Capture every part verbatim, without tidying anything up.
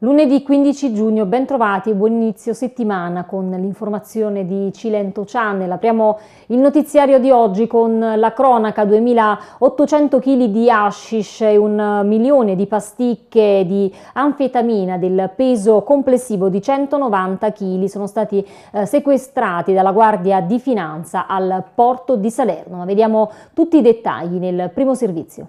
Lunedì quindici giugno, ben trovati e buon inizio settimana con l'informazione di Cilento Channel. Apriamo il notiziario di oggi con la cronaca: duemilaottocento chili di hashish e un milione di pasticche di anfetamina del peso complessivo di centonovanta chili sono stati eh, sequestrati dalla Guardia di Finanza al porto di Salerno. Ma vediamo tutti i dettagli nel primo servizio.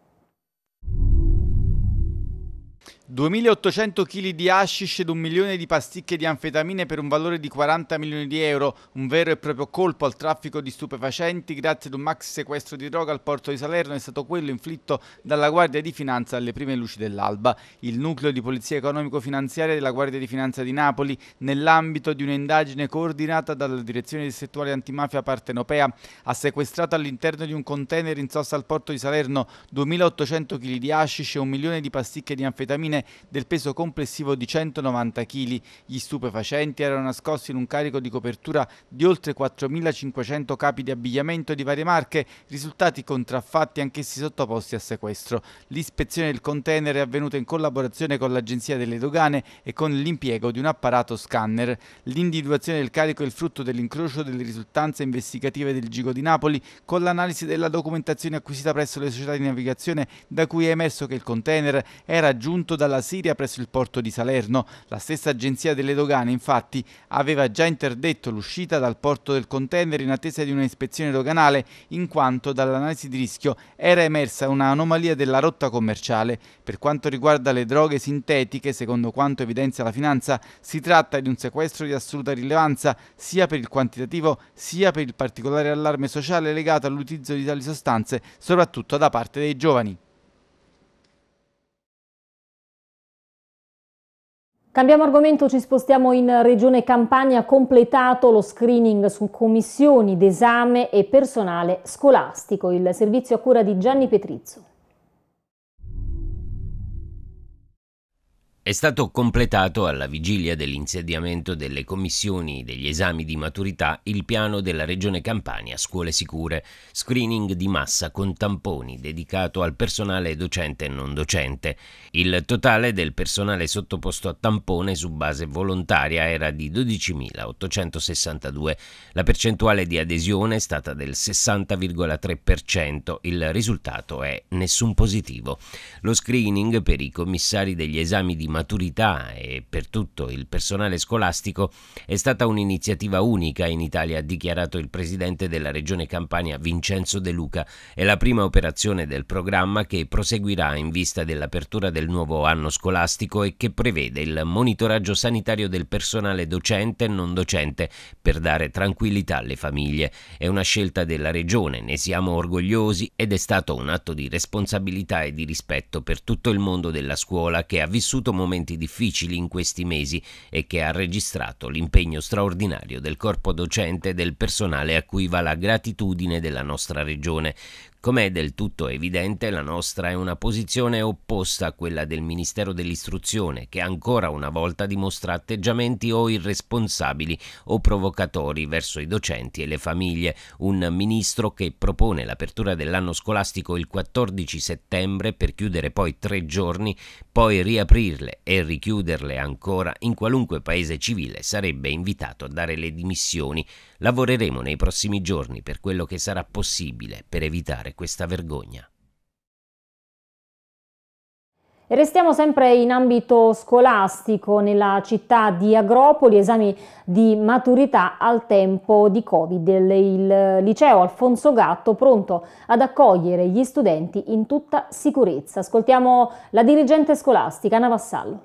duemilaottocento chili di hashish ed un milione di pasticche di anfetamine per un valore di quaranta milioni di euro, un vero e proprio colpo al traffico di stupefacenti. Grazie ad un maxi sequestro di droga al porto di Salerno è stato quello inflitto dalla Guardia di Finanza alle prime luci dell'alba. Il nucleo di polizia economico-finanziaria della Guardia di Finanza di Napoli, nell'ambito di un'indagine coordinata dalla Direzione Distrettuale Antimafia Partenopea, ha sequestrato all'interno di un container in sosta al porto di Salerno duemilaottocento chili di hashish e un milione di pasticche di anfetamine del peso complessivo di centonovanta chili. Gli stupefacenti erano nascosti in un carico di copertura di oltre quattromilacinquecento capi di abbigliamento di varie marche, risultati contraffatti anch'essi sottoposti a sequestro. L'ispezione del container è avvenuta in collaborazione con l'Agenzia delle Dogane e con l'impiego di un apparato scanner. L'individuazione del carico è il frutto dell'incrocio delle risultanze investigative del Gigo di Napoli con l'analisi della documentazione acquisita presso le società di navigazione, da cui è emerso che il container era giunto dalla Siria presso il porto di Salerno. La stessa Agenzia delle Dogane, infatti, aveva già interdetto l'uscita dal porto del container in attesa di un'ispezione doganale, in quanto dall'analisi di rischio era emersa un'anomalia della rotta commerciale. Per quanto riguarda le droghe sintetiche, secondo quanto evidenzia la Finanza, si tratta di un sequestro di assoluta rilevanza sia per il quantitativo sia per il particolare allarme sociale legato all'utilizzo di tali sostanze, soprattutto da parte dei giovani. Cambiamo argomento, ci spostiamo in Regione Campania. Completato lo screening su commissioni d'esame e personale scolastico. Il servizio a cura di Gianni Petrizzo. È stato completato alla vigilia dell'insediamento delle commissioni degli esami di maturità il piano della Regione Campania Scuole Sicure, screening di massa con tamponi dedicato al personale docente e non docente. Il totale del personale sottoposto a tampone su base volontaria era di dodicimilaottocentosessantadue. La percentuale di adesione è stata del sessanta virgola tre per cento. Il risultato è nessun positivo. Lo screening per i commissari degli esami di maturità e per tutto il personale scolastico è stata un'iniziativa unica in Italia, ha dichiarato il presidente della Regione Campania Vincenzo De Luca. È la prima operazione del programma che proseguirà in vista dell'apertura del nuovo anno scolastico e che prevede il monitoraggio sanitario del personale docente e non docente per dare tranquillità alle famiglie. È una scelta della Regione, ne siamo orgogliosi ed è stato un atto di responsabilità e di rispetto per tutto il mondo della scuola che ha vissuto momenti difficili in questi mesi e che ha registrato l'impegno straordinario del corpo docente e del personale a cui va la gratitudine della nostra regione. Com'è del tutto evidente, la nostra è una posizione opposta a quella del Ministero dell'Istruzione, che ancora una volta dimostra atteggiamenti o irresponsabili o provocatori verso i docenti e le famiglie. Un ministro che propone l'apertura dell'anno scolastico il quattordici settembre per chiudere poi tre giorni, poi riaprirle e richiuderle ancora. In qualunque paese civile sarebbe invitato a dare le dimissioni. Lavoreremo nei prossimi giorni per quello che sarà possibile per evitare questa vergogna. E restiamo sempre in ambito scolastico. Nella città di Agropoli, esami di maturità al tempo di Covid. Il liceo Alfonso Gatto pronto ad accogliere gli studenti in tutta sicurezza. Ascoltiamo la dirigente scolastica Anna Vassallo.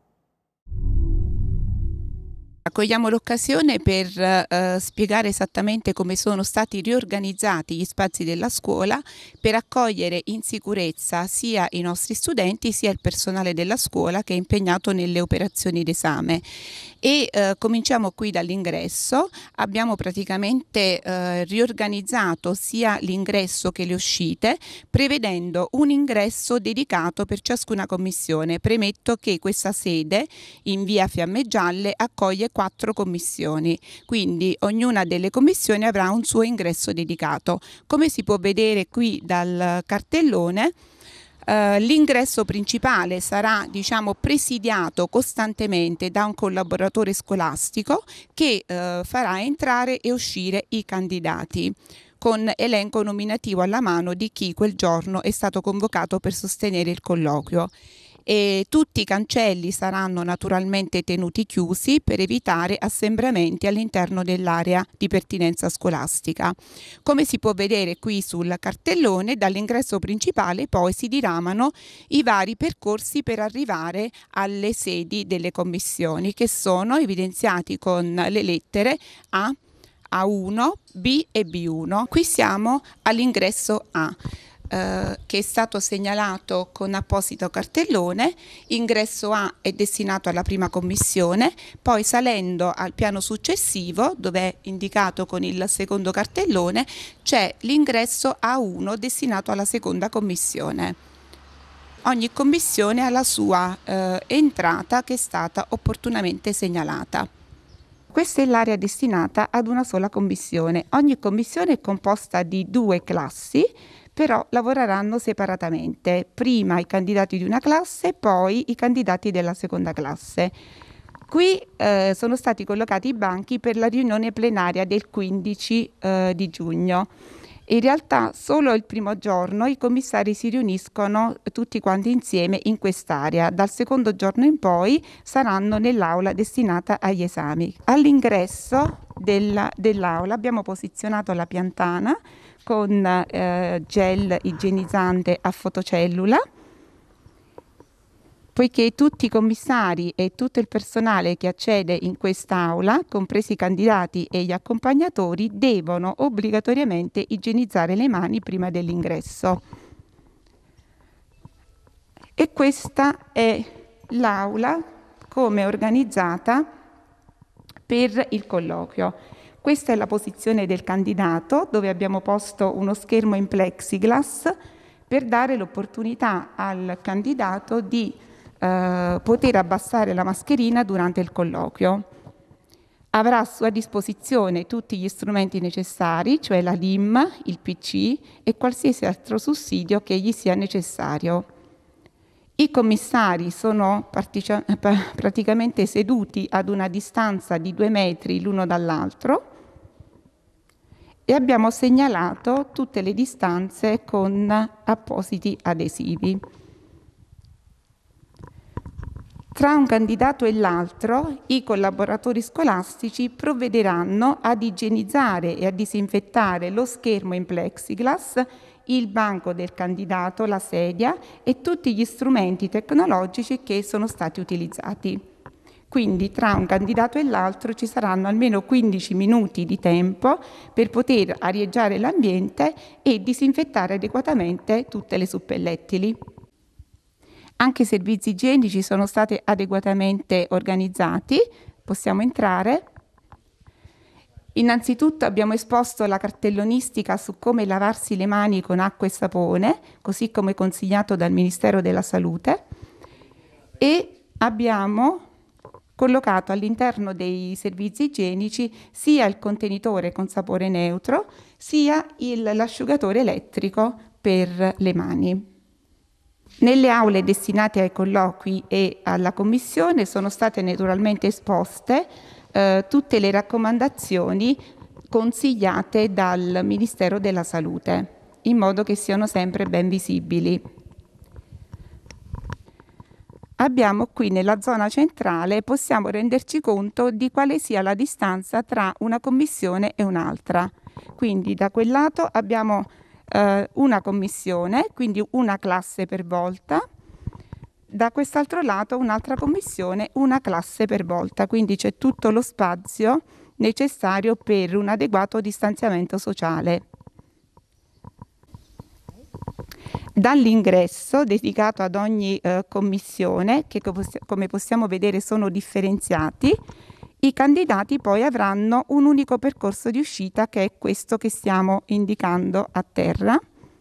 Cogliamo l'occasione per eh, spiegare esattamente come sono stati riorganizzati gli spazi della scuola per accogliere in sicurezza sia i nostri studenti sia il personale della scuola che è impegnato nelle operazioni d'esame. E eh, cominciamo qui dall'ingresso. Abbiamo praticamente eh, riorganizzato sia l'ingresso che le uscite, prevedendo un ingresso dedicato per ciascuna commissione. Premetto che questa sede in via Fiamme Gialle accoglie quattro commissioni, quindi ognuna delle commissioni avrà un suo ingresso dedicato. Come si può vedere qui dal cartellone, Uh, l'ingresso principale sarà, diciamo, presidiato costantemente da un collaboratore scolastico che uh, farà entrare e uscire i candidati con elenco nominativo alla mano di chi quel giorno è stato convocato per sostenere il colloquio. E tutti i cancelli saranno naturalmente tenuti chiusi per evitare assembramenti all'interno dell'area di pertinenza scolastica. Come si può vedere qui sul cartellone, dall'ingresso principale poi si diramano i vari percorsi per arrivare alle sedi delle commissioni, che sono evidenziati con le lettere A, A uno, B e B uno. Qui siamo all'ingresso A. Uh, che è stato segnalato con apposito cartellone. Ingresso A è destinato alla prima commissione, poi salendo al piano successivo, dove è indicato con il secondo cartellone, c'è l'ingresso A uno destinato alla seconda commissione. Ogni commissione ha la sua uh, entrata che è stata opportunamente segnalata. Questa è l'area destinata ad una sola commissione. Ogni commissione è composta di due classi, però lavoreranno separatamente, prima i candidati di una classe, poi i candidati della seconda classe. Qui eh, sono stati collocati i banchi per la riunione plenaria del quindici eh, di giugno. In realtà solo il primo giorno i commissari si riuniscono tutti quanti insieme in quest'area. Dal secondo giorno in poi saranno nell'aula destinata agli esami. All'ingresso della, dell'aula abbiamo posizionato la piantana con eh, gel igienizzante a fotocellula, poiché tutti i commissari e tutto il personale che accede in quest'aula, compresi i candidati e gli accompagnatori, devono obbligatoriamente igienizzare le mani prima dell'ingresso. E questa è l'aula come organizzata per il colloquio. Questa è la posizione del candidato, dove abbiamo posto uno schermo in plexiglass per dare l'opportunità al candidato di eh, poter abbassare la mascherina durante il colloquio. Avrà a sua disposizione tutti gli strumenti necessari, cioè la L I M, il P C e qualsiasi altro sussidio che gli sia necessario. I commissari sono praticamente seduti ad una distanza di due metri l'uno dall'altro e abbiamo segnalato tutte le distanze con appositi adesivi. Tra un candidato e l'altro, i collaboratori scolastici provvederanno ad igienizzare e a disinfettare lo schermo in plexiglass, il banco del candidato, la sedia e tutti gli strumenti tecnologici che sono stati utilizzati. Quindi tra un candidato e l'altro ci saranno almeno quindici minuti di tempo per poter arieggiare l'ambiente e disinfettare adeguatamente tutte le suppellettili. Anche i servizi igienici sono stati adeguatamente organizzati. Possiamo entrare. Innanzitutto abbiamo esposto la cartellonistica su come lavarsi le mani con acqua e sapone, così come consigliato dal Ministero della Salute, e abbiamo collocato all'interno dei servizi igienici sia il contenitore con sapore neutro, sia il, l'asciugatore elettrico per le mani. Nelle aule destinate ai colloqui e alla commissione sono state naturalmente esposte eh, tutte le raccomandazioni consigliate dal Ministero della Salute, in modo che siano sempre ben visibili. Abbiamo qui nella zona centrale, possiamo renderci conto di quale sia la distanza tra una commissione e un'altra. Quindi da quel lato abbiamo eh, una commissione, quindi una classe per volta, da quest'altro lato un'altra commissione, una classe per volta, quindi c'è tutto lo spazio necessario per un adeguato distanziamento sociale. Dall'ingresso dedicato ad ogni eh, commissione, che come possiamo vedere sono differenziati, i candidati poi avranno un unico percorso di uscita, che è questo che stiamo indicando a terra.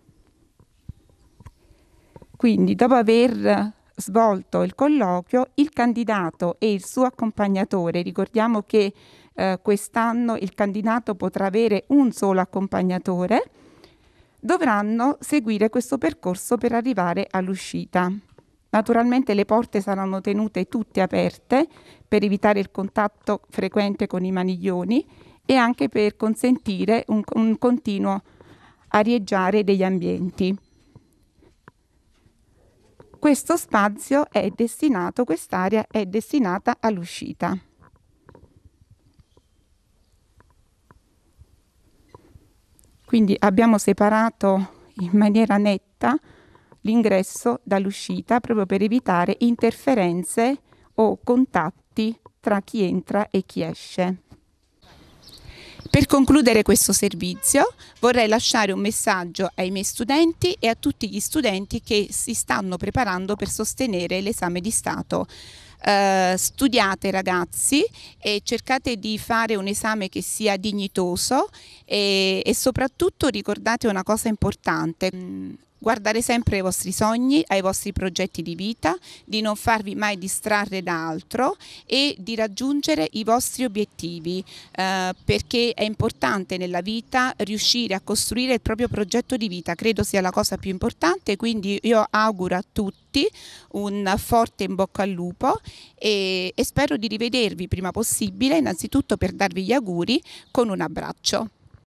Quindi dopo aver svolto il colloquio, il candidato e il suo accompagnatore, ricordiamo che eh, quest'anno il candidato potrà avere un solo accompagnatore, dovranno seguire questo percorso per arrivare all'uscita. Naturalmente le porte saranno tenute tutte aperte per evitare il contatto frequente con i maniglioni e anche per consentire un, un continuo arieggiare degli ambienti. Questo spazio è destinato, quest'area è destinata all'uscita. Quindi abbiamo separato in maniera netta l'ingresso dall'uscita proprio per evitare interferenze o contatti tra chi entra e chi esce. Per concludere questo servizio vorrei lasciare un messaggio ai miei studenti e a tutti gli studenti che si stanno preparando per sostenere l'esame di Stato. Uh, studiate ragazzi e cercate di fare un esame che sia dignitoso e, e soprattutto ricordate una cosa importante. Mm. Guardare sempre ai vostri sogni, ai vostri progetti di vita, di non farvi mai distrarre da altro e di raggiungere i vostri obiettivi, eh, perché è importante nella vita riuscire a costruire il proprio progetto di vita, credo sia la cosa più importante, quindi io auguro a tutti un forte in bocca al lupo e, e spero di rivedervi prima possibile, innanzitutto per darvi gli auguri con un abbraccio.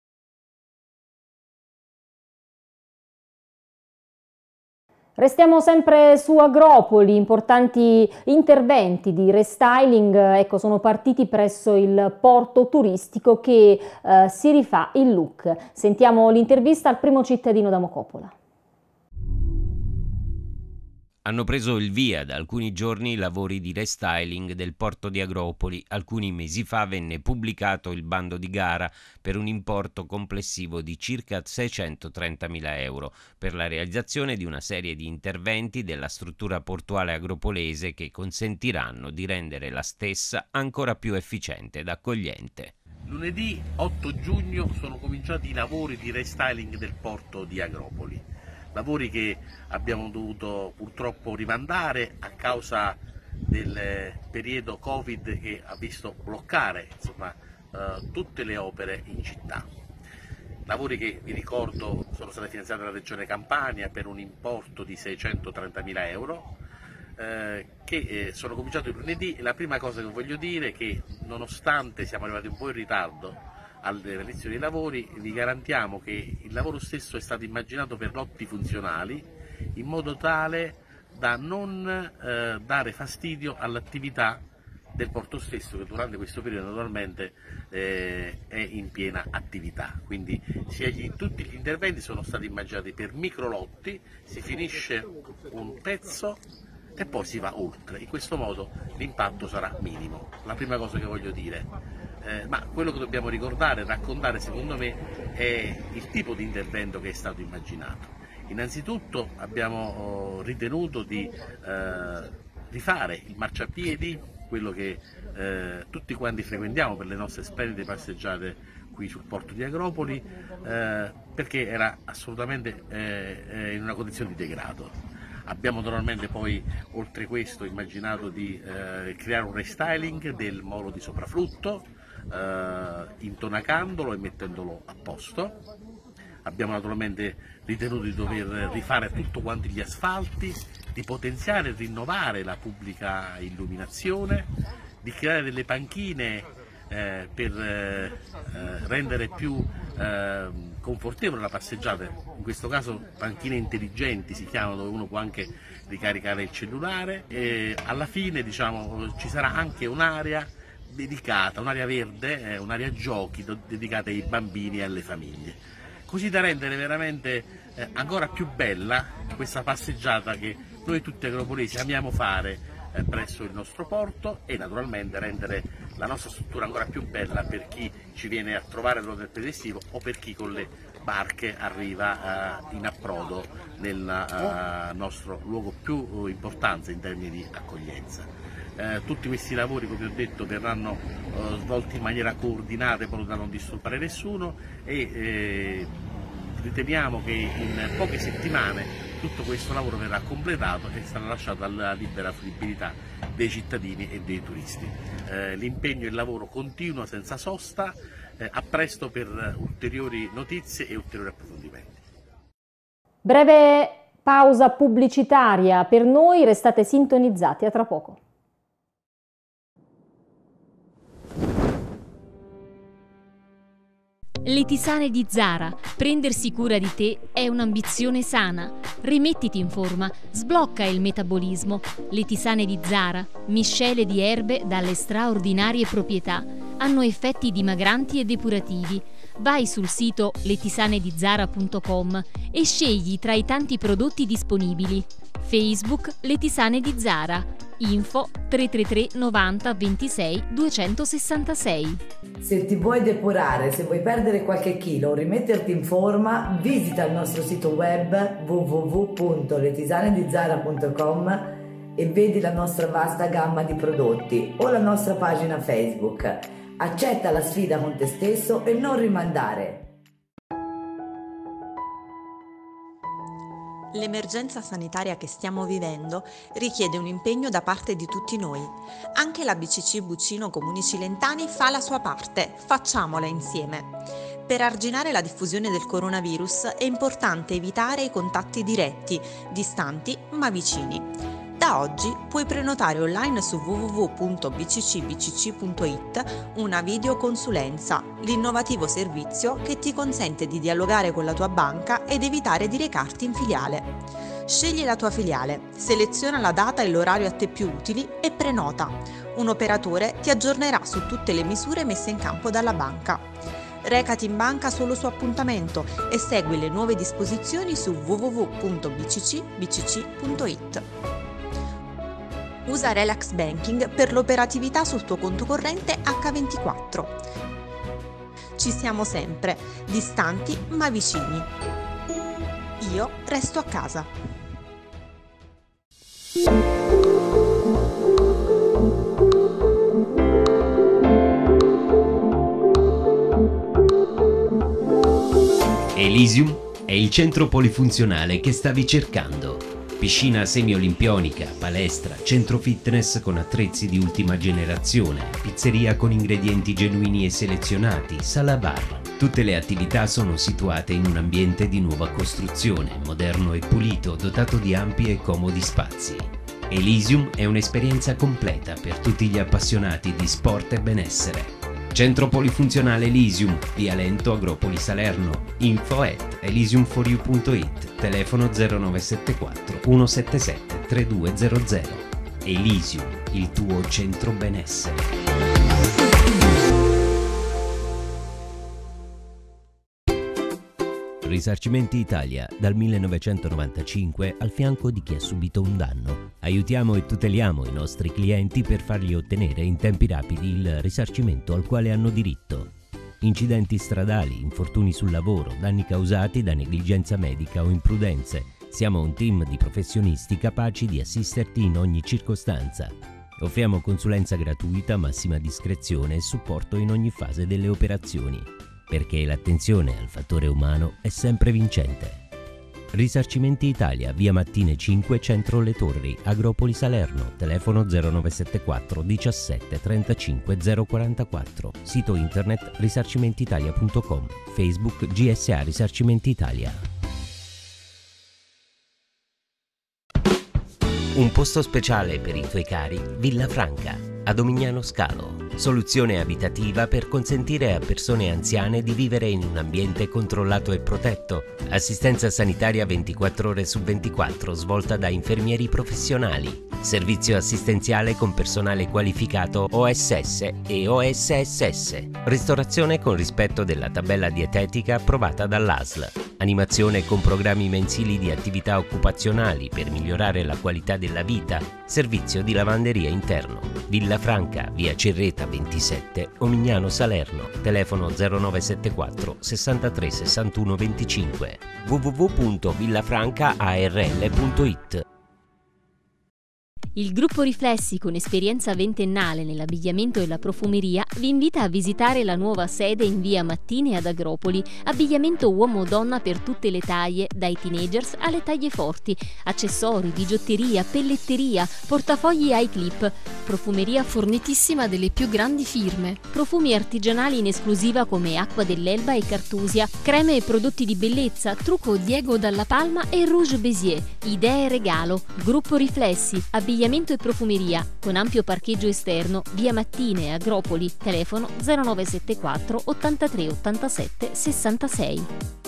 Restiamo sempre su Agropoli, importanti interventi di restyling ecco, sono partiti presso il porto turistico che eh, si rifà il look. Sentiamo l'intervista al primo cittadino da Mocopola. Hanno preso il via da alcuni giorni i lavori di restyling del porto di Agropoli. Alcuni mesi fa venne pubblicato il bando di gara per un importo complessivo di circa seicentotrentamila euro per la realizzazione di una serie di interventi della struttura portuale agropolese che consentiranno di rendere la stessa ancora più efficiente ed accogliente. Lunedì otto giugno sono cominciati i lavori di restyling del porto di Agropoli. Lavori che abbiamo dovuto purtroppo rimandare a causa del periodo Covid che ha visto bloccare insomma, eh, tutte le opere in città. Lavori che, vi ricordo, sono stati finanziati dalla Regione Campania per un importo di seicentotrentamila euro, eh, che eh, sono cominciati lunedì e la prima cosa che voglio dire è che nonostante siamo arrivati un po' in ritardo all'inizio dei lavori, vi garantiamo che il lavoro stesso è stato immaginato per lotti funzionali in modo tale da non eh, dare fastidio all'attività del porto stesso che durante questo periodo naturalmente eh, è in piena attività. Quindi sia gli, tutti gli interventi sono stati immaginati per microlotti, si finisce un pezzo e poi si va oltre. In questo modo l'impatto sarà minimo. La prima cosa che voglio dire. Eh, ma quello che dobbiamo ricordare e raccontare secondo me è il tipo di intervento che è stato immaginato. Innanzitutto abbiamo oh, ritenuto di eh, rifare il marciapiedi, quello che eh, tutti quanti frequentiamo per le nostre splendide passeggiate qui sul porto di Agropoli, eh, perché era assolutamente eh, in una condizione di degrado. Abbiamo naturalmente poi oltre questo immaginato di eh, creare un restyling del molo di sopraflutto, Uh, intonacandolo e mettendolo a posto. Abbiamo naturalmente ritenuto di dover rifare tutto quanti gli asfalti, di potenziare e rinnovare la pubblica illuminazione, di creare delle panchine eh, per eh, rendere più eh, confortevole la passeggiata, in questo caso panchine intelligenti si chiamano, dove uno può anche ricaricare il cellulare e alla fine diciamo, ci sarà anche un'area dedicata, un'area verde, eh, un'area giochi dedicata ai bambini e alle famiglie, così da rendere veramente eh, ancora più bella questa passeggiata che noi tutti agropolesi amiamo fare eh, presso il nostro porto e naturalmente rendere la nostra struttura ancora più bella per chi ci viene a trovare durante il periodo estivo o per chi con le barche arriva eh, in approdo nel eh, nostro luogo più eh, importante in termini di accoglienza. Eh, tutti questi lavori, come ho detto, verranno eh, svolti in maniera coordinata proprio da non disturbare nessuno e eh, riteniamo che in poche settimane tutto questo lavoro verrà completato e sarà lasciato alla libera fruibilità dei cittadini e dei turisti. Eh, l'impegno e il lavoro continua senza sosta, eh, a presto per ulteriori notizie e ulteriori approfondimenti. Breve pausa pubblicitaria per noi, restate sintonizzati, a tra poco. Le tisane di Zara. Prendersi cura di te è un'ambizione sana. Rimettiti in forma, sblocca il metabolismo. Le tisane di Zara, miscele di erbe dalle straordinarie proprietà, hanno effetti dimagranti e depurativi. Vai sul sito letisanedizara punto com e scegli tra i tanti prodotti disponibili. Facebook Le Tisane di Zara. Info tre tre tre novanta ventisei duecentosessantasei. Se ti vuoi depurare, se vuoi perdere qualche chilo o rimetterti in forma, visita il nostro sito web w w w punto letisanedizara punto com e vedi la nostra vasta gamma di prodotti o la nostra pagina Facebook. Accetta la sfida con te stesso e non rimandare. L'emergenza sanitaria che stiamo vivendo richiede un impegno da parte di tutti noi. Anche la B C C Buccino Comuni Cilentani fa la sua parte, facciamola insieme. Per arginare la diffusione del coronavirus è importante evitare i contatti diretti, distanti ma vicini. Da oggi puoi prenotare online su w w w punto b c c b c c punto i t una videoconsulenza, l'innovativo servizio che ti consente di dialogare con la tua banca ed evitare di recarti in filiale. Scegli la tua filiale, seleziona la data e l'orario a te più utili e prenota. Un operatore ti aggiornerà su tutte le misure messe in campo dalla banca. Recati in banca solo su appuntamento e segui le nuove disposizioni su w w w punto b c c b c c punto i t. Usa Relax Banking per l'operatività sul tuo conto corrente acca ventiquattro. Ci siamo sempre, distanti ma vicini. Io resto a casa. Elysium è il centro polifunzionale che stavi cercando. Piscina semi-olimpionica, palestra, centro fitness con attrezzi di ultima generazione, pizzeria con ingredienti genuini e selezionati, sala bar. Tutte le attività sono situate in un ambiente di nuova costruzione, moderno e pulito, dotato di ampi e comodi spazi. Elysium è un'esperienza completa per tutti gli appassionati di sport e benessere. Centro polifunzionale Elysium, via Lento, Agropoli Salerno. Info at elysium for you punto i t, telefono zero nove sette quattro uno sette sette tre due zero zero. Elysium, il tuo centro benessere. Risarcimenti Italia, dal millenovecentonovantacinque al fianco di chi ha subito un danno. Aiutiamo e tuteliamo i nostri clienti per fargli ottenere in tempi rapidi il risarcimento al quale hanno diritto. Incidenti stradali, infortuni sul lavoro, danni causati da negligenza medica o imprudenze. Siamo un team di professionisti capaci di assisterti in ogni circostanza. Offriamo consulenza gratuita, massima discrezione e supporto in ogni fase delle operazioni, perché l'attenzione al fattore umano è sempre vincente. Risarcimenti Italia, via Mattine cinque, Centro Le Torri, Agropoli Salerno, telefono zero nove sette quattro diciassette trentacinque zero quarantaquattro, sito internet risarcimentitalia punto com, Facebook G S A Risarcimenti Italia. Un posto speciale per i tuoi cari, Villa Franca, a Domignano Scalo. Soluzione abitativa per consentire a persone anziane di vivere in un ambiente controllato e protetto. Assistenza sanitaria ventiquattro ore su ventiquattro svolta da infermieri professionali. Servizio assistenziale con personale qualificato O S S e O S S S. Ristorazione con rispetto della tabella dietetica approvata dall'A S L. Animazione con programmi mensili di attività occupazionali per migliorare la qualità della vita. Servizio di lavanderia interno. Villa Franca, via Cerreta ventisette, Omignano Salerno. Telefono zero nove sette quattro sessantatré sessantuno venticinque. w w w punto villafranca a r l punto i t. Il gruppo Riflessi, con esperienza ventennale nell'abbigliamento e la profumeria, vi invita a visitare la nuova sede in via Mattine ad Agropoli. Abbigliamento uomo-donna per tutte le taglie, dai teenagers alle taglie forti, accessori, bigiotteria, pelletteria, portafogli ai clip. profumeria fornitissima delle più grandi firme, profumi artigianali in esclusiva come Acqua dell'Elba e Cartusia, creme e prodotti di bellezza, trucco Diego Dalla Palma e Rouge Bézier, idee regalo, gruppo Riflessi, abbigliamento e profumeria, con ampio parcheggio esterno, via Mattine, Agropoli, telefono zero nove sette quattro ottantatré ottantasette sessantasei.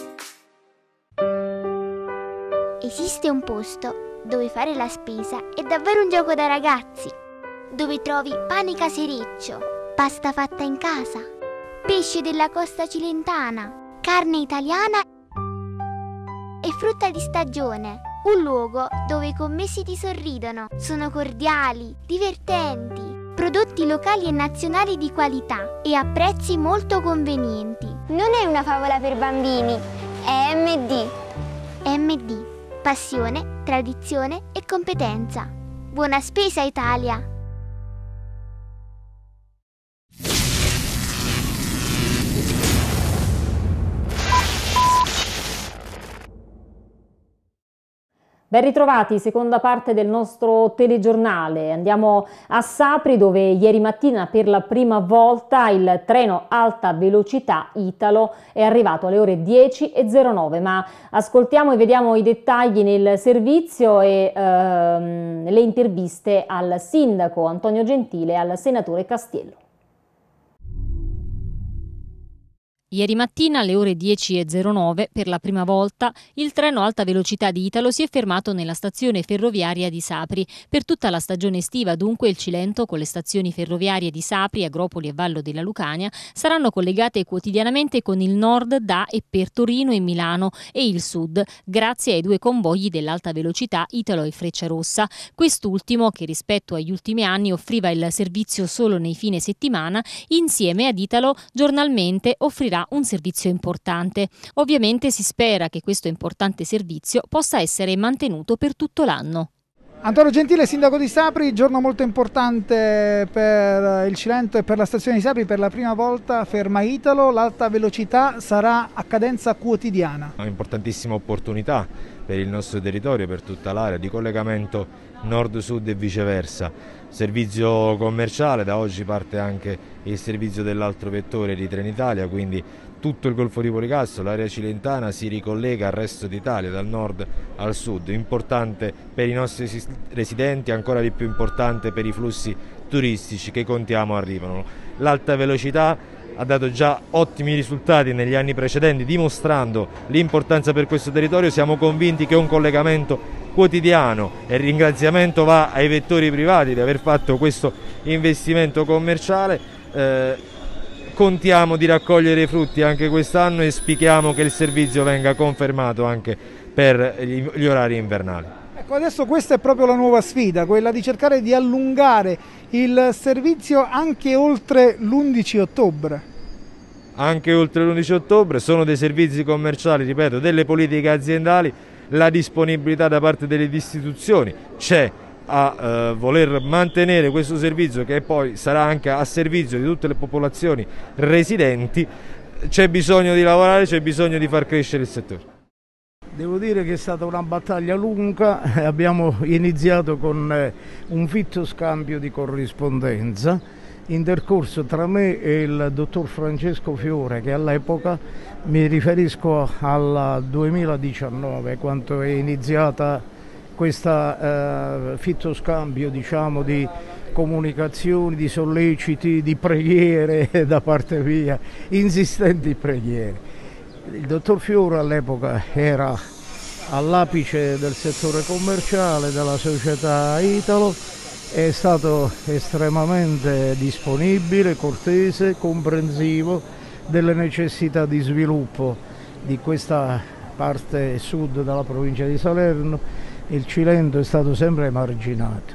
Esiste un posto dove fare la spesa è davvero un gioco da ragazzi, dove trovi pane casereccio, pasta fatta in casa, pesce della costa cilentana, carne italiana e frutta di stagione. Un luogo dove i commessi ti sorridono, sono cordiali, divertenti, prodotti locali e nazionali di qualità e a prezzi molto convenienti. Non è una favola per bambini, è M D. M D. Passione, tradizione e competenza. Buona spesa Italia! Ben ritrovati, seconda parte del nostro telegiornale. Andiamo a Sapri, dove ieri mattina per la prima volta il treno alta velocità Italo è arrivato alle ore dieci e zero nove, ma ascoltiamo e vediamo i dettagli nel servizio e ehm, le interviste al sindaco Antonio Gentile e al senatore Castiello. Ieri mattina alle ore dieci e zero nove, per la prima volta, il treno alta velocità di Italo si è fermato nella stazione ferroviaria di Sapri. Per tutta la stagione estiva, dunque, il Cilento con le stazioni ferroviarie di Sapri, Agropoli e Vallo della Lucania saranno collegate quotidianamente con il nord da e per Torino e Milano e il sud, grazie ai due convogli dell'alta velocità Italo e Frecciarossa. Quest'ultimo, che rispetto agli ultimi anni offriva il servizio solo nei fine settimana, insieme ad Italo giornalmente offrirà un servizio importante. Ovviamente si spera che questo importante servizio possa essere mantenuto per tutto l'anno. Antonio Gentile, sindaco di Sapri, giorno molto importante per il Cilento e per la stazione di Sapri. Per la prima volta ferma Italo, l'alta velocità sarà a cadenza quotidiana. Un'importantissima opportunità per il nostro territorio, per tutta l'area di collegamento nord-sud e viceversa. Servizio commerciale, da oggi parte anche il servizio dell'altro vettore di Trenitalia, quindi tutto il Golfo di Policastro, l'area cilentana si ricollega al resto d'Italia, dal nord al sud. Importante per i nostri residenti, ancora di più importante per i flussi turistici che contiamo arrivano. L'alta velocità ha dato già ottimi risultati negli anni precedenti, dimostrando l'importanza per questo territorio. Siamo convinti che un collegamento quotidiano, e il ringraziamento va ai vettori privati di aver fatto questo investimento commerciale. Eh, contiamo di raccogliere i frutti anche quest'anno e spichiamo che il servizio venga confermato anche per gli, gli orari invernali. Ecco, adesso questa è proprio la nuova sfida, quella di cercare di allungare il servizio anche oltre l'undici ottobre. Anche oltre l'undici ottobre sono dei servizi commerciali, ripeto, delle politiche aziendali. La disponibilità da parte delle istituzioni c'è a eh, voler mantenere questo servizio, che poi sarà anche a servizio di tutte le popolazioni residenti. C'è bisogno di lavorare, c'è bisogno di far crescere il settore. Devo dire che è stata una battaglia lunga, abbiamo iniziato con un fitto scambio di corrispondenza intercorso tra me e il dottor Francesco Fiore, che all'epoca, mi riferisco al duemiladiciannove, quando è iniziata questo eh, fitto scambio, diciamo, di comunicazioni, di solleciti, di preghiere da parte mia, insistenti preghiere. Il dottor Fiore all'epoca era all'apice del settore commerciale della società Italo, è stato estremamente disponibile, cortese, comprensivo delle necessità di sviluppo di questa parte sud della provincia di Salerno. Il Cilento è stato sempre emarginato.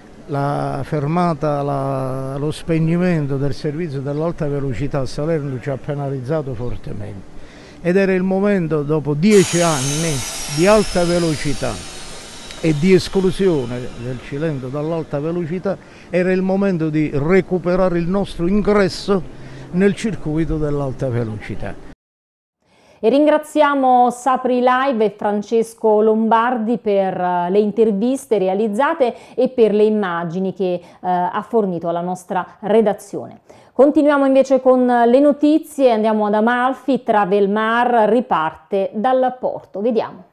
La fermata, la, lo spegnimento del servizio dell'alta velocità a Salerno ci ha penalizzato fortemente ed era il momento, dopo dieci anni di alta velocità e di esclusione del Cilento dall'alta velocità, era il momento di recuperare il nostro ingresso nel circuito dell'alta velocità. E ringraziamo Sapri Live e Francesco Lombardi per le interviste realizzate e per le immagini che eh, ha fornito alla nostra redazione. Continuiamo invece con le notizie, andiamo ad Amalfi. Travelmar riparte dal porto, vediamo.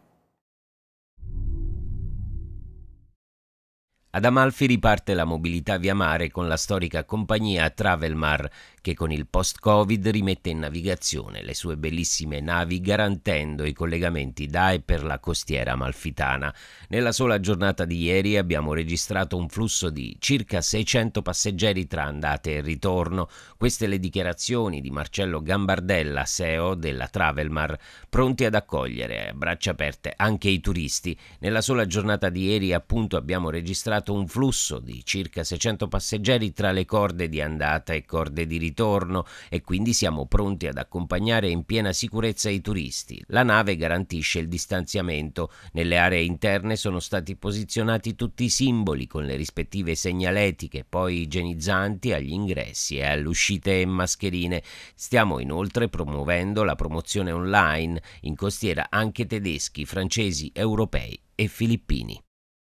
Ad Amalfi riparte la mobilità via mare con la storica compagnia Travelmar, che con il post-Covid rimette in navigazione le sue bellissime navi garantendo i collegamenti da e per la costiera amalfitana. Nella sola giornata di ieri abbiamo registrato un flusso di circa seicento passeggeri tra andate e ritorno. Queste le dichiarazioni di Marcello Gambardella, C E O della Travelmar, pronti ad accogliere a braccia aperte anche i turisti. Nella sola giornata di ieri appunto abbiamo registrato un flusso di circa seicento passeggeri tra le corde di andata e corde di ritorno e quindi siamo pronti ad accompagnare in piena sicurezza i turisti. La nave garantisce il distanziamento. Nelle aree interne sono stati posizionati tutti i simboli con le rispettive segnaletiche, poi igienizzanti agli ingressi e alle uscite e mascherine. Stiamo inoltre promuovendo la promozione online, in costiera anche tedeschi, francesi, europei e filippini.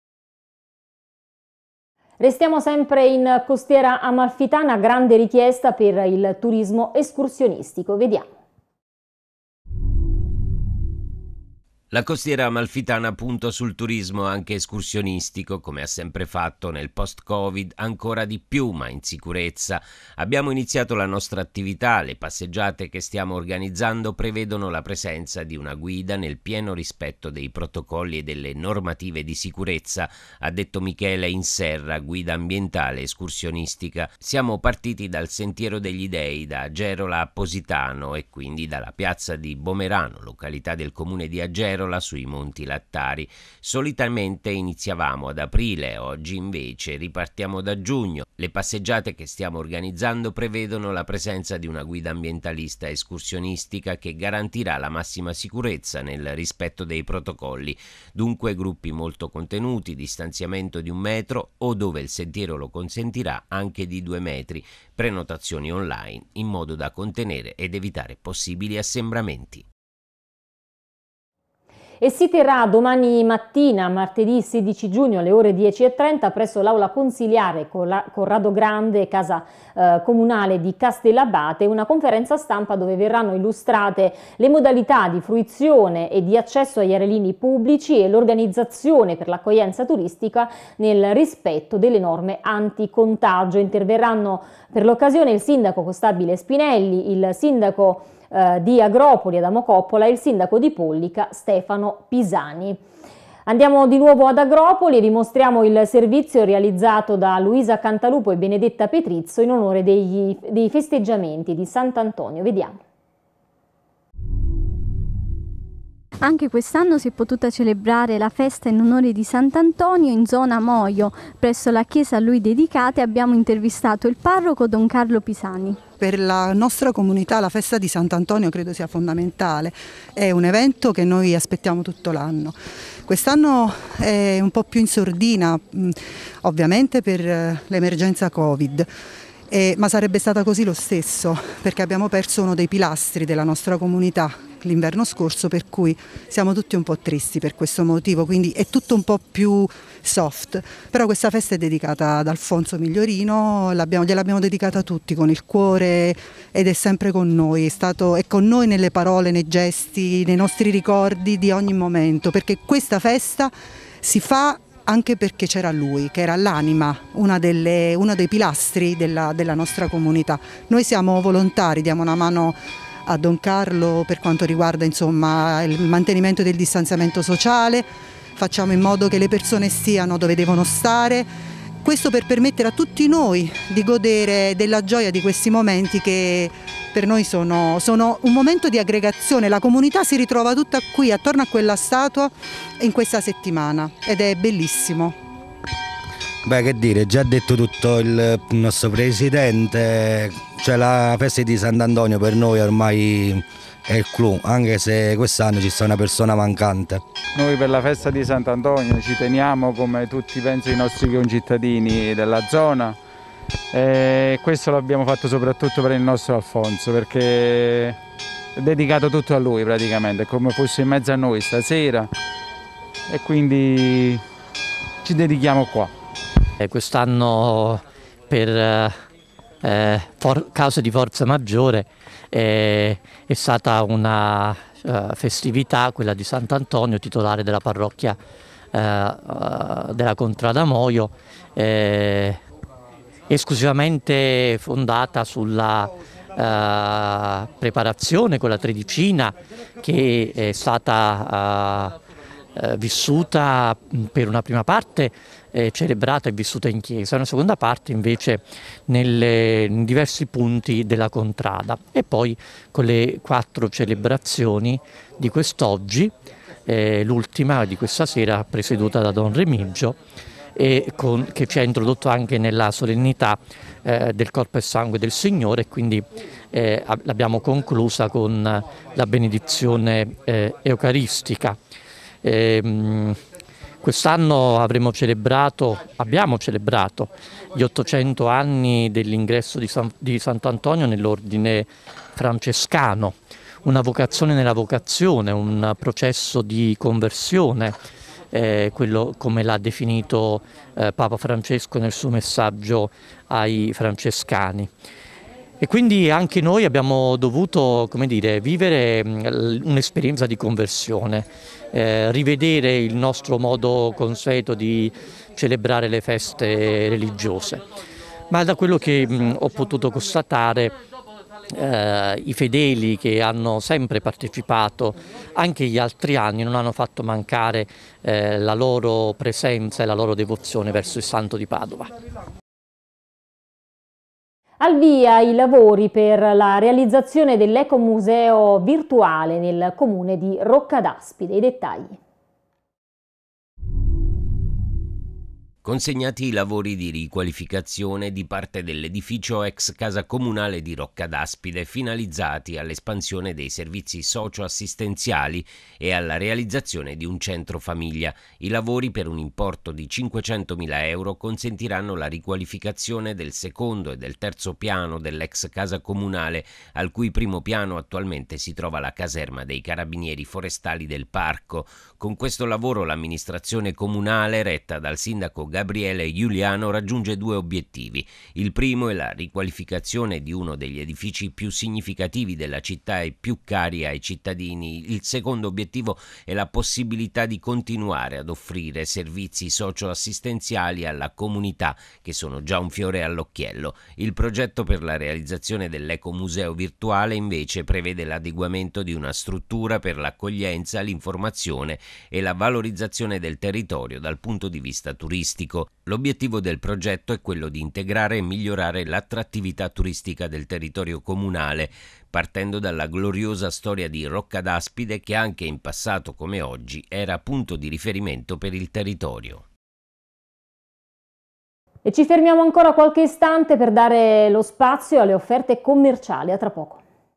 Restiamo sempre in costiera amalfitana, grande richiesta per il turismo escursionistico, vediamo. La costiera amalfitana punta sul turismo anche escursionistico, come ha sempre fatto nel post-Covid, ancora di più ma in sicurezza. Abbiamo iniziato la nostra attività, le passeggiate che stiamo organizzando prevedono la presenza di una guida nel pieno rispetto dei protocolli e delle normative di sicurezza, ha detto Michele Inserra, guida ambientale escursionistica. Siamo partiti dal Sentiero degli Dei, da Gerola a Positano e quindi dalla piazza di Bomerano, località del comune di Agerola, sui Monti Lattari. Solitamente iniziavamo ad aprile, oggi invece ripartiamo da giugno. Le passeggiate che stiamo organizzando prevedono la presenza di una guida ambientalista escursionistica che garantirà la massima sicurezza nel rispetto dei protocolli. Dunque gruppi molto contenuti, distanziamento di un metro o, dove il sentiero lo consentirà, anche di due metri. Prenotazioni online in modo da contenere ed evitare possibili assembramenti. E si terrà domani mattina, martedì sedici giugno alle ore dieci e trenta, presso l'aula consiliare Corrado Grande, casa eh, comunale di Castellabate, una conferenza stampa dove verranno illustrate le modalità di fruizione e di accesso agli arenini pubblici e l'organizzazione per l'accoglienza turistica nel rispetto delle norme anticontagio. Interverranno per l'occasione il sindaco Costabile Spinelli, il sindaco di Agropoli Adamo Coppola e il sindaco di Pollica Stefano Pisani. Andiamo di nuovo ad Agropoli e vi mostriamo il servizio realizzato da Luisa Cantalupo e Benedetta Petrizzo in onore degli, dei festeggiamenti di Sant'Antonio. Vediamo. Anche quest'anno si è potuta celebrare la festa in onore di Sant'Antonio in zona Moio. Presso la chiesa a lui dedicata abbiamo intervistato il parroco Don Carlo Pisani. Per la nostra comunità la festa di Sant'Antonio credo sia fondamentale, è un evento che noi aspettiamo tutto l'anno. Quest'anno è un po' più in sordina, ovviamente per l'emergenza Covid. Eh, ma sarebbe stata così lo stesso, perché abbiamo perso uno dei pilastri della nostra comunità l'inverno scorso, per cui siamo tutti un po' tristi per questo motivo, quindi è tutto un po' più soft. Però questa festa è dedicata ad Alfonso Migliorino, gliel'abbiamo dedicata tutti con il cuore ed è sempre con noi, è, stato, è con noi nelle parole, nei gesti, nei nostri ricordi di ogni momento, perché questa festa si fa anche perché c'era lui, che era l'anima, uno dei pilastri della, della nostra comunità. Noi siamo volontari, diamo una mano a Don Carlo per quanto riguarda insomma, il mantenimento del distanziamento sociale, facciamo in modo che le persone stiano dove devono stare, questo per permettere a tutti noi di godere della gioia di questi momenti che per noi sono, sono un momento di aggregazione. La comunità si ritrova tutta qui attorno a quella statua in questa settimana ed è bellissimo. Beh, che dire, già detto tutto il nostro presidente, cioè la festa di Sant'Antonio per noi ormai è il clou, anche se quest'anno ci sta una persona mancante. Noi per la festa di Sant'Antonio ci teniamo, come tutti penso i nostri concittadini della zona, E questo l'abbiamo fatto soprattutto per il nostro Alfonso, perché è dedicato tutto a lui praticamente, come fosse in mezzo a noi stasera, e quindi ci dedichiamo qua. Eh, quest'anno per eh, for- cause di forza maggiore eh, è stata una uh, festività, quella di Sant'Antonio, titolare della parrocchia uh, uh, della Contrada Moio, eh, esclusivamente fondata sulla uh, preparazione con la tredicina, che è stata uh, uh, vissuta per una prima parte eh, celebrata e vissuta in chiesa, una seconda parte invece nelle, in diversi punti della contrada, e poi con le quattro celebrazioni di quest'oggi, eh, l'ultima di questa sera presieduta da Don Remigio, e con, che ci ha introdotto anche nella solennità eh, del corpo e sangue del Signore, e quindi eh, l'abbiamo conclusa con la benedizione eh, eucaristica. E, quest'anno avremo celebrato, abbiamo celebrato gli ottocento anni dell'ingresso di, San, di Sant'Antonio nell'ordine francescano, una vocazione nella vocazione, un processo di conversione, eh, quello come l'ha definito eh, Papa Francesco nel suo messaggio ai francescani. E quindi anche noi abbiamo dovuto, come dire, vivere un'esperienza di conversione, eh, rivedere il nostro modo consueto di celebrare le feste religiose. Ma da quello che mh, ho potuto constatare, eh, i fedeli che hanno sempre partecipato, anche gli altri anni, non hanno fatto mancare eh, la loro presenza e la loro devozione verso il Santo di Padova. Al via i lavori per la realizzazione dell'ecomuseo virtuale nel comune di Roccadaspide. I dettagli. Consegnati i lavori di riqualificazione di parte dell'edificio ex casa comunale di Roccadaspide, finalizzati all'espansione dei servizi socio-assistenziali e alla realizzazione di un centro famiglia. I lavori, per un importo di cinquecentomila euro, consentiranno la riqualificazione del secondo e del terzo piano dell'ex casa comunale, al cui primo piano attualmente si trova la caserma dei Carabinieri Forestali del Parco. Con questo lavoro l'amministrazione comunale, retta dal sindaco Gabriele Giuliano, raggiunge due obiettivi. Il primo è la riqualificazione di uno degli edifici più significativi della città e più cari ai cittadini. Il secondo obiettivo è la possibilità di continuare ad offrire servizi socio-assistenziali alla comunità, che sono già un fiore all'occhiello. Il progetto per la realizzazione dell'ecomuseo virtuale invece prevede l'adeguamento di una struttura per l'accoglienza, l'informazione e la valorizzazione del territorio dal punto di vista turistico. L'obiettivo del progetto è quello di integrare e migliorare l'attrattività turistica del territorio comunale, partendo dalla gloriosa storia di Roccadaspide, che anche in passato come oggi era punto di riferimento per il territorio. E ci fermiamo ancora qualche istante per dare lo spazio alle offerte commerciali. A tra poco.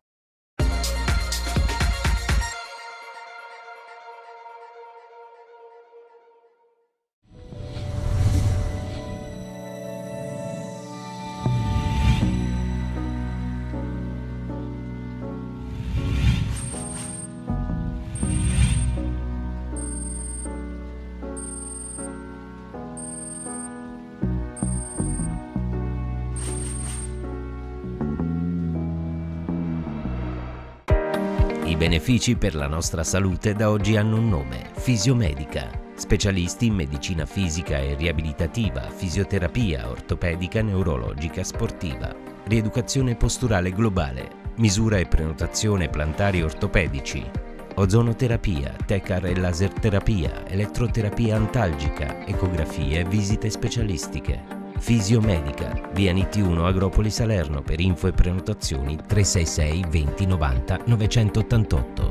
I benefici per la nostra salute da oggi hanno un nome: Fisiomedica. Specialisti in medicina fisica e riabilitativa, fisioterapia ortopedica, neurologica, sportiva, rieducazione posturale globale, misura e prenotazione plantari ortopedici, ozonoterapia, tecar e laser terapia, elettroterapia antalgica, ecografie e visite specialistiche. Fisiomedica, via Nitti uno, Agropoli Salerno. Per info e prenotazioni tre sei sei venti novanta novecentottantotto.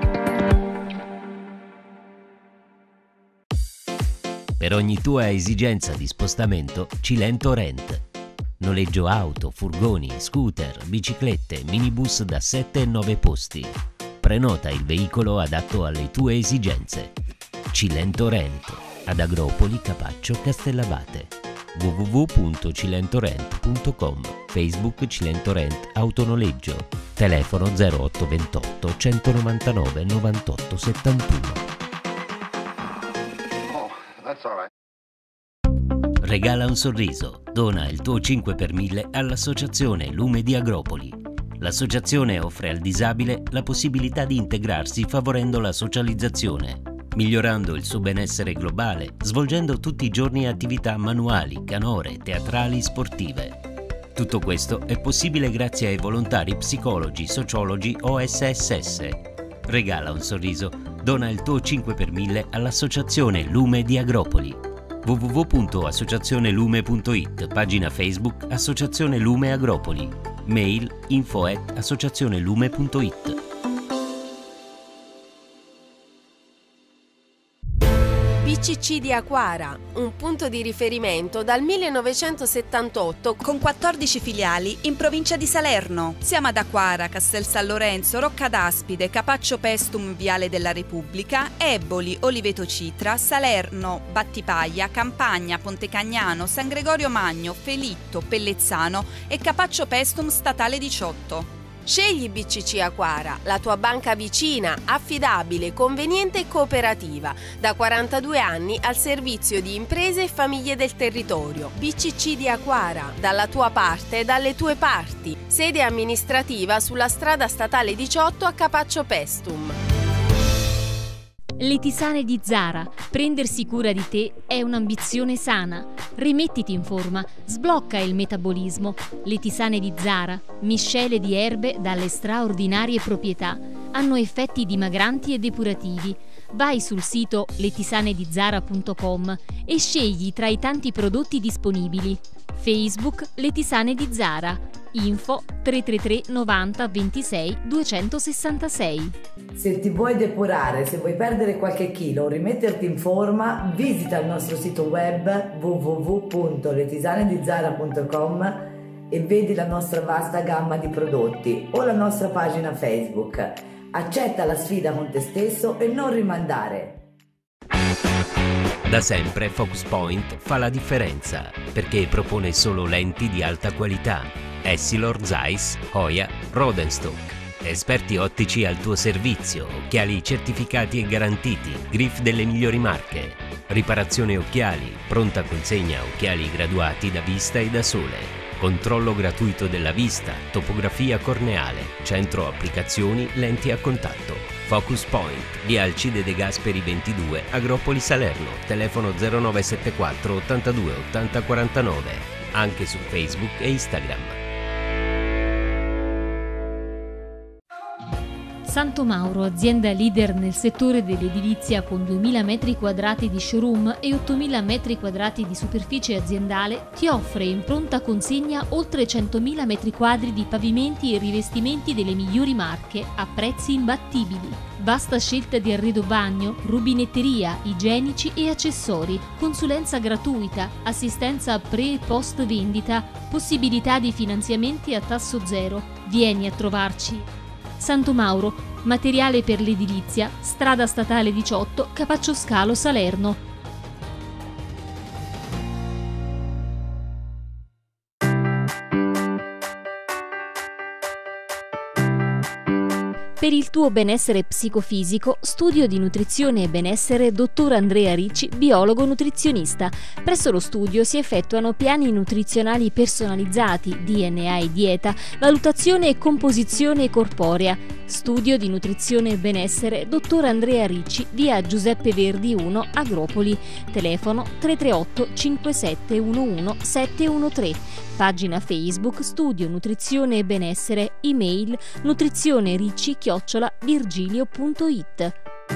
Per ogni tua esigenza di spostamento, Cilento Rent. Noleggio auto, furgoni, scooter, biciclette, minibus da sette e nove posti. Prenota il veicolo adatto alle tue esigenze. Cilento Rent, ad Agropoli, Capaccio, Castellabate. w w w punto cilentorent punto com, Facebook Cilentorent Autonoleggio, telefono zero otto ventotto centonovantanove novantotto settantuno. Oh, that's all right. Regala un sorriso, dona il tuo cinque per mille all'Associazione Lume di Agropoli. L'associazione offre al disabile la possibilità di integrarsi favorendo la socializzazione, migliorando il suo benessere globale, svolgendo tutti i giorni attività manuali, canore, teatrali, sportive. Tutto questo è possibile grazie ai volontari psicologi, sociologi O S S S. Regala un sorriso, dona il tuo cinque per mille all'Associazione Lume di Agropoli. w w w punto associazione lume punto i t, pagina Facebook Associazione Lume Agropoli, mail info at associazione lume punto i t. B C C di Acquara, un punto di riferimento dal millenovecentosettantotto con quattordici filiali in provincia di Salerno. Siamo ad Acquara, Castel San Lorenzo, Rocca d'Aspide, Capaccio Pestum, Viale della Repubblica, Eboli, Oliveto Citra, Salerno, Battipaglia, Campagna, Pontecagnano, San Gregorio Magno, Felitto, Pellezzano e Capaccio Pestum Statale diciotto. Scegli B C C Acquara, la tua banca vicina, affidabile, conveniente e cooperativa, da quarantadue anni al servizio di imprese e famiglie del territorio. B C C di Acquara, dalla tua parte e dalle tue parti. Sede amministrativa sulla strada statale diciotto a Capaccio Pestum. Le tisane di Zara. Prendersi cura di te è un'ambizione sana. Rimettiti in forma, sblocca il metabolismo. Le tisane di Zara, miscele di erbe dalle straordinarie proprietà, hanno effetti dimagranti e depurativi. Vai sul sito letisanedizara punto com e scegli tra i tanti prodotti disponibili. Facebook Le Tisane di Zara. Info tre tre tre novanta ventisei duecentosessantasei. Se ti vuoi depurare, se vuoi perdere qualche chilo o rimetterti in forma, visita il nostro sito web w w w punto letisanedizara punto com e vedi la nostra vasta gamma di prodotti o la nostra pagina Facebook. Accetta la sfida con te stesso e non rimandare. Da sempre Focus Point fa la differenza perché propone solo lenti di alta qualità. Essilor, Zeiss, Hoya, Rodenstock. Esperti ottici al tuo servizio, occhiali certificati e garantiti, griffe delle migliori marche, riparazione occhiali, pronta consegna occhiali graduati da vista e da sole, controllo gratuito della vista, topografia corneale, centro applicazioni, lenti a contatto. Focus Point, via Alcide De Gasperi ventidue, Agropoli Salerno, telefono zero nove sette quattro ottantadue ottanta quarantanove, anche su Facebook e Instagram. Santo Mauro, azienda leader nel settore dell'edilizia con duemila metri quadrati di showroom e ottomila metri quadrati di superficie aziendale, ti offre in pronta consegna oltre centomila metri quadri di pavimenti e rivestimenti delle migliori marche a prezzi imbattibili. Vasta scelta di arredo bagno, rubinetteria, igienici e accessori, consulenza gratuita, assistenza pre e post vendita, possibilità di finanziamenti a tasso zero. Vieni a trovarci. Santo Mauro, materiale per l'edilizia, strada statale diciotto, Capaccio Scalo, Salerno. Per il tuo benessere psicofisico, studio di nutrizione e benessere dottor Andrea Ricci, biologo nutrizionista. Presso lo studio si effettuano piani nutrizionali personalizzati, D N A e dieta, valutazione e composizione corporea. Studio di nutrizione e benessere dottor Andrea Ricci, via Giuseppe Verdi uno, Agropoli. Telefono tre tre otto cinque sette uno uno sette uno tre. Pagina Facebook Studio Nutrizione e Benessere, email nutrizionericci chiocciola virgilio punto it.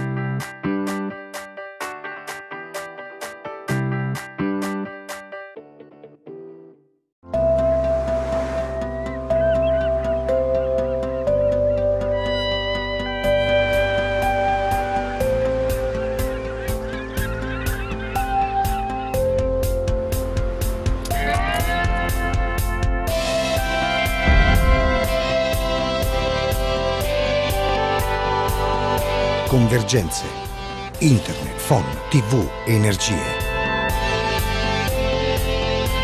Convergenze, internet, phon, tivù, energie.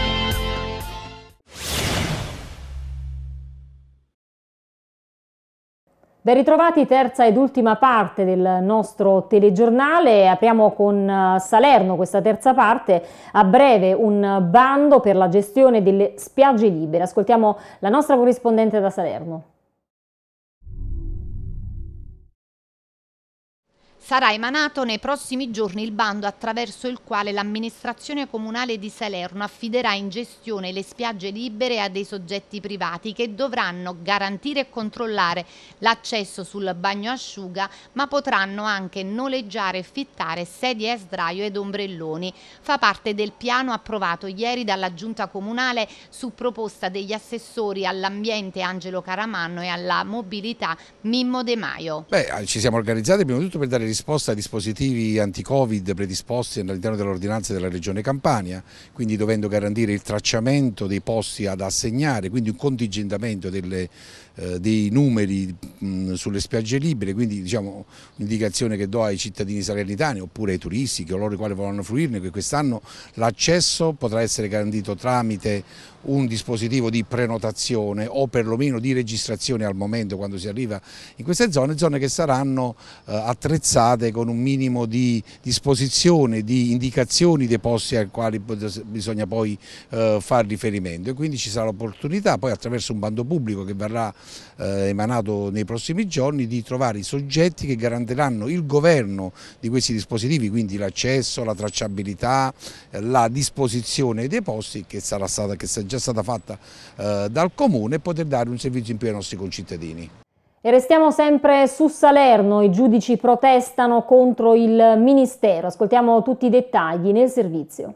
Ben ritrovati, terza ed ultima parte del nostro telegiornale. Apriamo con Salerno questa terza parte. A breve un bando per la gestione delle spiagge libere. Ascoltiamo la nostra corrispondente da Salerno. Sarà emanato nei prossimi giorni il bando attraverso il quale l'amministrazione comunale di Salerno affiderà in gestione le spiagge libere a dei soggetti privati che dovranno garantire e controllare l'accesso sul bagnoasciuga, ma potranno anche noleggiare e fittare sedie a sdraio ed ombrelloni. Fa parte del piano approvato ieri dalla Giunta Comunale su proposta degli assessori all'ambiente Angelo Caramanno e alla mobilità Mimmo De Maio. Beh, ci siamo organizzati prima di tutto per dare risposta ai dispositivi anti-Covid predisposti all'interno dell'ordinanza della Regione Campania, quindi dovendo garantire il tracciamento dei posti ad assegnare, quindi un contingentamento delle, eh, dei numeri mh, sulle spiagge libere, quindi diciamo un'indicazione che do ai cittadini salernitani oppure ai turisti, coloro i quali vorranno fruirne, che quest'anno l'accesso potrà essere garantito tramite un dispositivo di prenotazione o perlomeno di registrazione al momento quando si arriva in queste zone, zone che saranno eh, attrezzate con un minimo di disposizione, di indicazioni dei posti ai quali bisogna poi eh, fare riferimento, e quindi ci sarà l'opportunità poi attraverso un bando pubblico che verrà eh, emanato nei prossimi giorni di trovare i soggetti che garantiranno il governo di questi dispositivi, quindi l'accesso, la tracciabilità, eh, la disposizione dei posti che sarà stata, che sarà già stata fatta eh, dal Comune, e poter dare un servizio in più ai nostri concittadini. E restiamo sempre su Salerno, i giudici protestano contro il Ministero. Ascoltiamo tutti i dettagli nel servizio.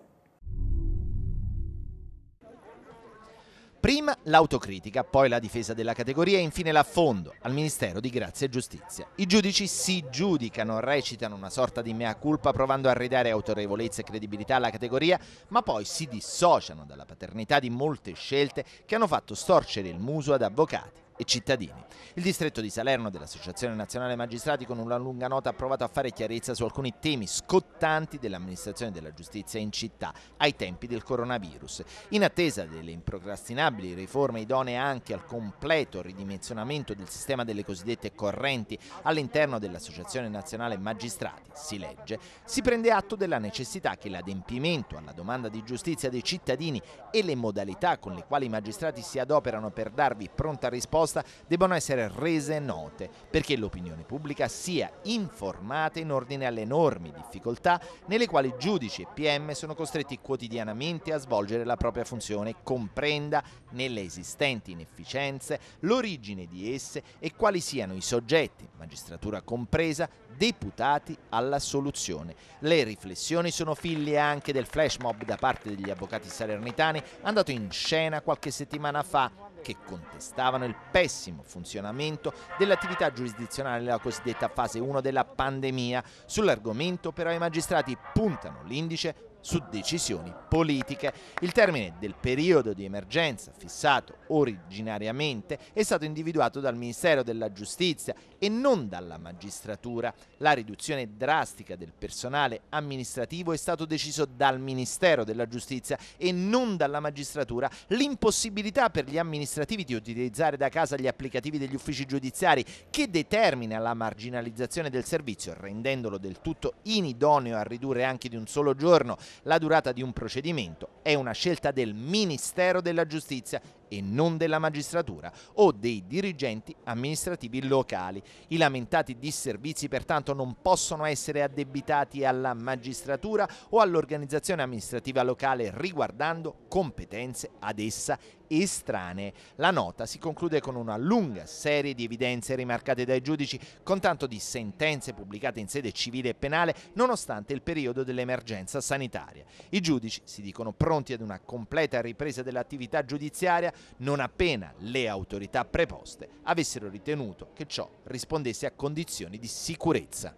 Prima l'autocritica, poi la difesa della categoria e infine l'affondo al Ministero di Grazia e Giustizia. I giudici si giudicano, recitano una sorta di mea culpa provando a ridare autorevolezza e credibilità alla categoria, ma poi si dissociano dalla paternità di molte scelte che hanno fatto storcere il muso ad avvocati e cittadini. Il distretto di Salerno dell'Associazione Nazionale Magistrati con una lunga nota ha provato a fare chiarezza su alcuni temi scottanti dell'amministrazione della giustizia in città ai tempi del coronavirus. In attesa delle improcrastinabili riforme idonee anche al completo ridimensionamento del sistema delle cosiddette correnti all'interno dell'Associazione Nazionale Magistrati, si legge, si prende atto della necessità che l'adempimento alla domanda di giustizia dei cittadini e le modalità con le quali i magistrati si adoperano per darvi pronta risposta debbano essere rese note, perché l'opinione pubblica sia informata in ordine alle enormi difficoltà nelle quali giudici e P M sono costretti quotidianamente a svolgere la propria funzione, comprenda nelle esistenti inefficienze l'origine di esse e quali siano i soggetti, magistratura compresa, deputati alla soluzione. Le riflessioni sono figlie anche del flash mob da parte degli avvocati salernitani andato in scena qualche settimana fa, che contestavano il pessimo funzionamento dell'attività giurisdizionale nella cosiddetta fase uno della pandemia. Sull'argomento però i magistrati puntano l'indice su decisioni politiche. Il termine del periodo di emergenza fissato originariamente è stato individuato dal Ministero della Giustizia e non dalla magistratura. La riduzione drastica del personale amministrativo è stato deciso dal Ministero della Giustizia e non dalla magistratura. L'impossibilità per gli amministrativi di utilizzare da casa gli applicativi degli uffici giudiziari, che determina la marginalizzazione del servizio, rendendolo del tutto inidoneo a ridurre anche di un solo giorno la durata di un procedimento, è una scelta del Ministero della Giustizia e non della magistratura o dei dirigenti amministrativi locali. I lamentati disservizi pertanto non possono essere addebitati alla magistratura o all'organizzazione amministrativa locale riguardando competenze ad essa estranee. La nota si conclude con una lunga serie di evidenze rimarcate dai giudici con tanto di sentenze pubblicate in sede civile e penale nonostante il periodo dell'emergenza sanitaria. I giudici si dicono pronti ad una completa ripresa dell'attività giudiziaria non appena le autorità preposte avessero ritenuto che ciò rispondesse a condizioni di sicurezza.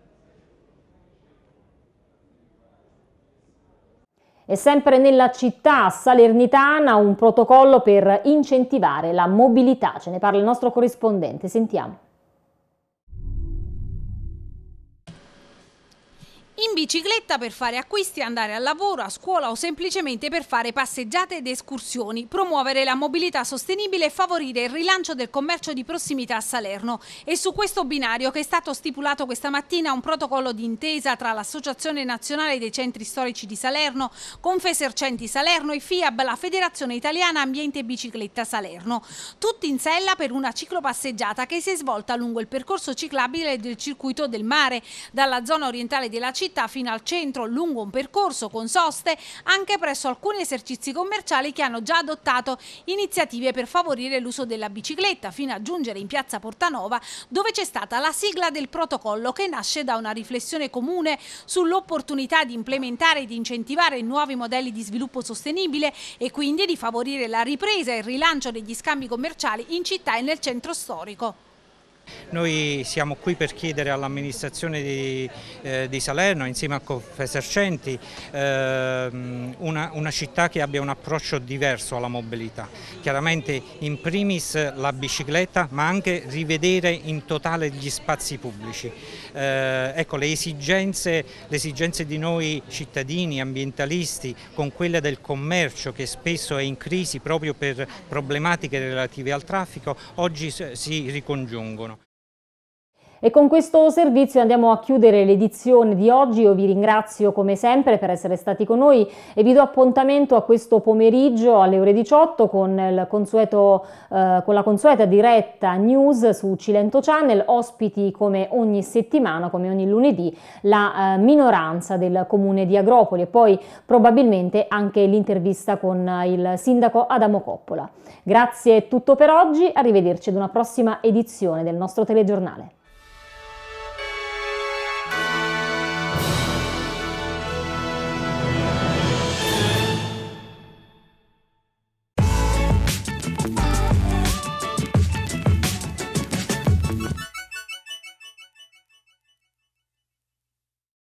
E sempre nella città salernitana un protocollo per incentivare la mobilità. Ce ne parla il nostro corrispondente, sentiamo. in bicicletta per fare acquisti, andare al lavoro, a scuola o semplicemente per fare passeggiate ed escursioni, promuovere la mobilità sostenibile e favorire il rilancio del commercio di prossimità a Salerno. E su questo binario che è stato stipulato questa mattina un protocollo d'intesa tra l'Associazione Nazionale dei Centri Storici di Salerno, Confesercenti Salerno e FIAB, la Federazione Italiana Ambiente e Bicicletta Salerno. Tutti in sella per una ciclopasseggiata che si è svolta lungo il percorso ciclabile del circuito del mare, dalla zona orientale della città fino al centro, lungo un percorso con soste anche presso alcuni esercizi commerciali che hanno già adottato iniziative per favorire l'uso della bicicletta, fino a giungere in piazza Portanova, dove c'è stata la sigla del protocollo che nasce da una riflessione comune sull'opportunità di implementare e di incentivare nuovi modelli di sviluppo sostenibile e quindi di favorire la ripresa e il rilancio degli scambi commerciali in città e nel centro storico. Noi siamo qui per chiedere all'amministrazione di, eh, di Salerno, insieme a Confesercenti, eh, una, una città che abbia un approccio diverso alla mobilità. Chiaramente in primis la bicicletta, ma anche rivedere in totale gli spazi pubblici. Eh, ecco, le esigenze, le esigenze di noi cittadini, ambientalisti, con quelle del commercio che spesso è in crisi proprio per problematiche relative al traffico, oggi si ricongiungono. E con questo servizio andiamo a chiudere l'edizione di oggi. Io vi ringrazio come sempre per essere stati con noi e vi do appuntamento a questo pomeriggio alle ore diciotto con, il consueto, eh, con la consueta diretta news su Cilento Channel, ospiti come ogni settimana, come ogni lunedì, la eh, minoranza del comune di Agropoli e poi probabilmente anche l'intervista con il sindaco Adamo Coppola. Grazie, è tutto per oggi, arrivederci ad una prossima edizione del nostro telegiornale.